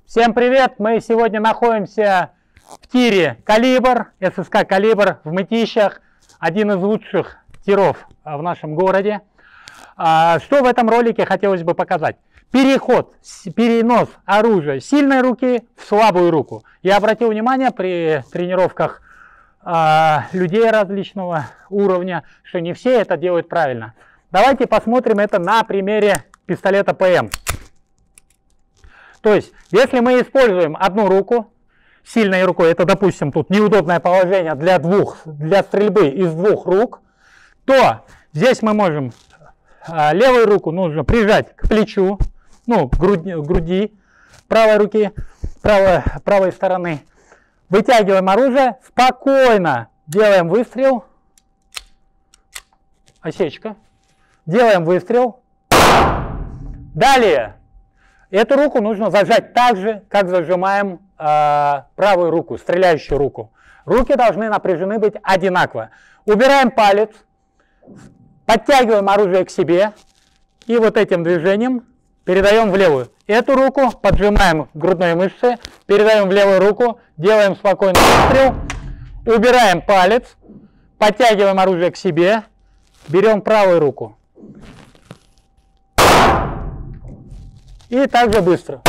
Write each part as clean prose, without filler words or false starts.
Всем привет! Мы сегодня находимся в тире «Калибр», ССК «Калибр» в Мытищах. Один из лучших тиров в нашем городе. Что в этом ролике хотелось бы показать? Перенос оружия с сильной руки в слабую руку. Я обратил внимание при тренировках людей различного уровня, что не все это делают правильно. Давайте посмотрим это на примере пистолета ПМ. То есть, если мы используем одну руку, сильной рукой, это, допустим, тут неудобное положение для стрельбы из двух рук, то здесь мы можем левую руку нужно прижать к плечу, ну, к груди правой руки, правой стороны. Вытягиваем оружие, спокойно делаем выстрел, осечка, делаем выстрел. Далее. Эту руку нужно зажать так же, как зажимаем правую руку, стреляющую руку. Руки должны напряжены быть одинаково. Убираем палец, подтягиваем оружие к себе и вот этим движением передаем в левую. Эту руку поджимаем к грудной мышце, передаем в левую руку, делаем спокойный выстрел, убираем палец, подтягиваем оружие к себе, берем правую руку. И также быстро.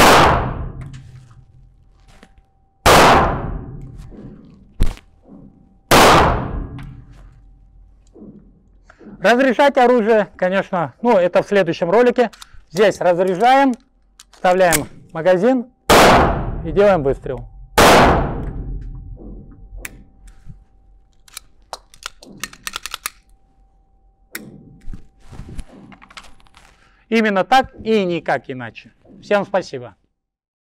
Разряжать оружие, конечно, ну это в следующем ролике. Здесь разряжаем, вставляем магазин и делаем выстрел. Именно так и никак иначе. Всем спасибо.